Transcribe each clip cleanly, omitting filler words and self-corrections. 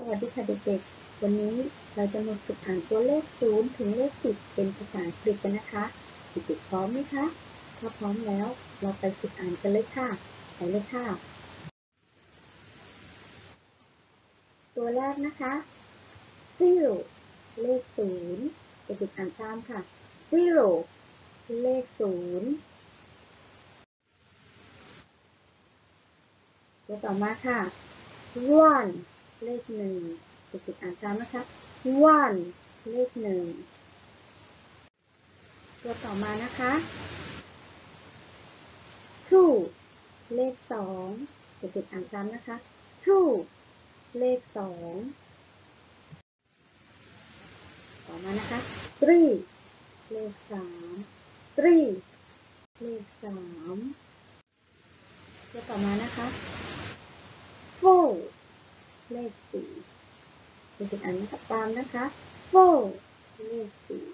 วัสดีค่ะเด็กๆ วันนี้เราจะมาฝึกอ่านตัวเลข0ถึงเลข10เป็นภาษาอังกฤษกันนะคะเด็กๆพร้อมไหมคะถ้าพร้อมแล้วเราไปฝึกอ่านกันเลยค่ะไปเลยค่ะตัวแรกนะคะ0เลข0เด็กๆอ่านตามค่ะ0เลข0ตัวต่อมาค่ะ1เลข1เด็กๆอ่านตามนะคะ1เลข1ตัวต่อมานะคะtwo เลข2เด็กๆอ่านตามนะคะ two เลข2ต่อมานะคะ three เลข3 three เลข3แล้วต่อมานะคะ four เลข4เด็กๆอ่านนะคะตามนะคะ four เลข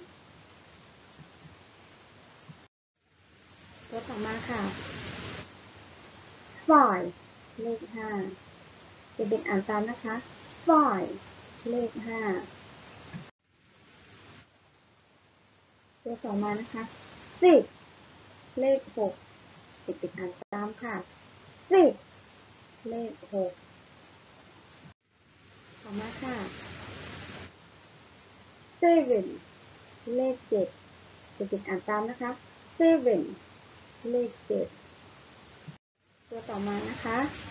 4ตัวต่อมาค่ะ five เลข5เด็กๆอ่านตามนะคะ five เลข5ตัวต่อมานะคะ six เลข6เด็กๆอ่านตามค่ะsix เลข6ต่อมาค่ะ seven เลข7เด็กๆอ่านตามนะคะ seven เลข7ตัวต่อมานะคะ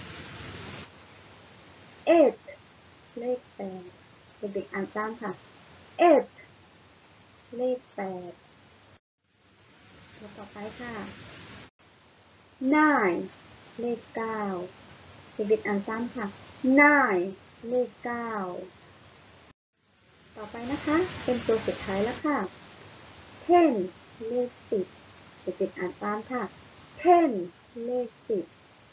eight เลข8เด็กๆอ่านตามค่ะ eight เลข8ตัวต่อไปค่ะ nine เลข9เด็กๆอ่านตามค่ะ nine เลข9ต่อไปนะคะเป็นตัวสุดท้ายแล้วค่ะ ten เลข10เด็กๆอ่านตามค่ะ ten เลข10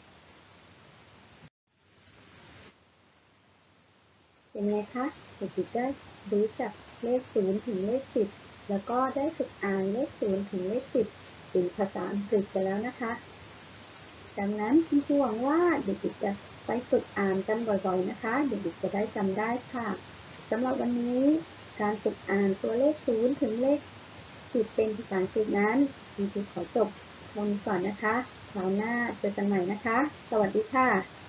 เป็นไงคะเด็กๆได้รู้จักเลข0ถึงเลข10แล้วก็ได้ฝึกอ่านเลข0ถึงเลข10เป็นภาษาอังกฤษกันแล้วนะคะดังนั้นคุณครูหวังว่าเด็กๆจะไปฝึกอ่านกันบ่อยๆนะคะเด็กๆจะได้จำได้ค่ะสำหรับวันนี้การฝึกอ่านตัวเลข0ถึงเลข10เป็นภาษาอังกฤษนั้นคุณครูขอจบลงก่อนนะคะคราวหน้าเจอกันใหม่นะคะสวัสดีค่ะ